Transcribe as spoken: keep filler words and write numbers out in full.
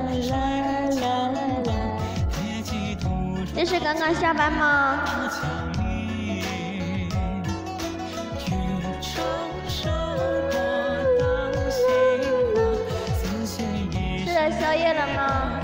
这是刚刚下班吗？吃了宵夜了吗？